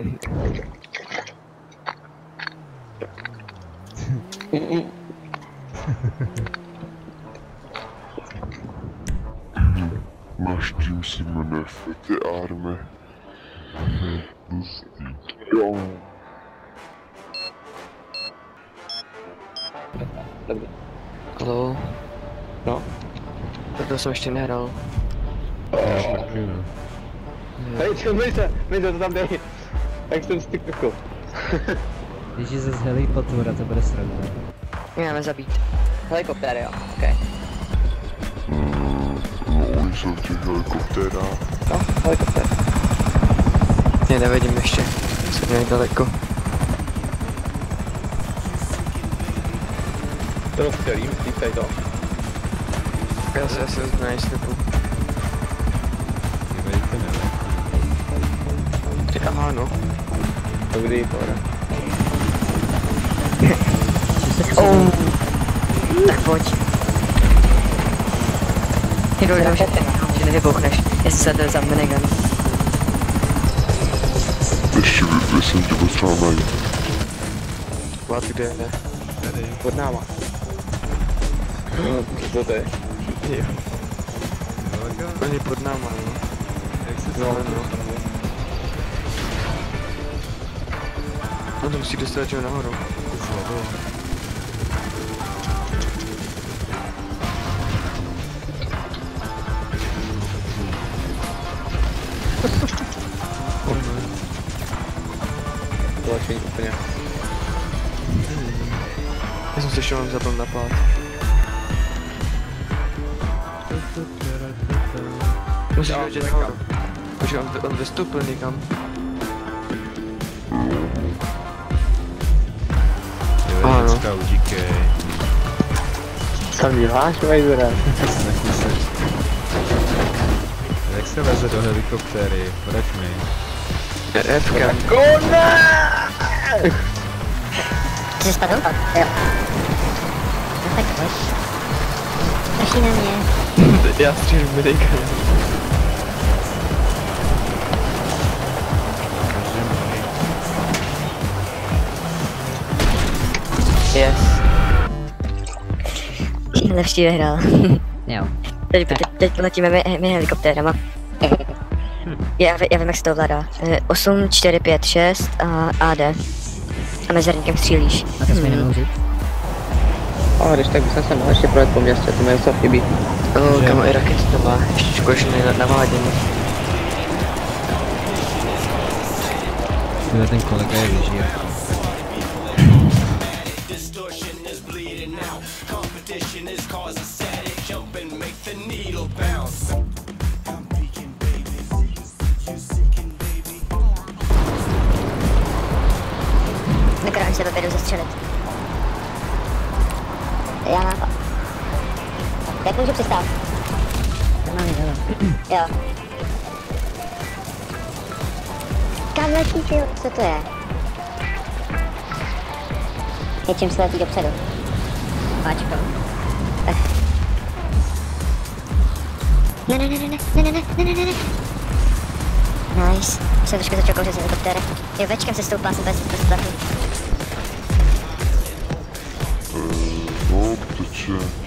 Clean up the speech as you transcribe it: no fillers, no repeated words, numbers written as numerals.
Máš tím si jmenuje Fety Army. Jo. Dobrý. Halo. No. Proto jsem ještě nehrál. Hej, to tam dej. Jak jsem stykl. Když je zase helikoptéra, to bude sranda. Máme zabít. Helikoptéry, jo, okej. No, oni jsou v těch helikoptérách. No, helikoptér. Já nevidím ještě. Jsem nějak daleko. To je skvělý, myslíš tady to? Já se zbraně slipu. Aha, no. Dobrý, pohoda. Tak pojď. Je důležité, že nevybuchneš, jestli se to za minigun. Ještě jsem tě potřeba najít. What, kde je? Tady. Pod náma. Co to je? Jo. Oni pod náma, no. Jak se no. No to musí dostat čeho nahoru. To je úplně. Já jsem se ještě mám zabil napát. Musíš vědět nahoru. Počkej, on vystoupil někam. Jo, díkej. Tam děláš, Vajzora? Snaží se. Jak se veze do helikoptéry? Poraď mi. F-ka. Ty jsi spadl? Jo. No tak pojď. Taší na mě. Já střílím minigun. Yes. Lepší vyhrál. Jo. Teď letíme my helikoptérama. Já vím, jak se to ovládá. 8, 4, 5, 6 a AD. A mezerníkem střílíš. A to jsme nemohou říct. A když tak bychom se mohli ještě projet po městě, to mi něco chybí. Kamo, i rakety to má. Ještě škoda, na vádění. Kde ten kolega je vyžije. Nekrám se blbě jdu zastřelit. Já nápad. Jak můžu přistát? Normálně, Jo. Kam letí, ty? Co to je? Něčím se letí dopředu. Páčko. Ne. Nice. Jsem trošku začal kouřit z helikoptéra. Jo, večkem se stoupá, jsem bez strachu. No, protože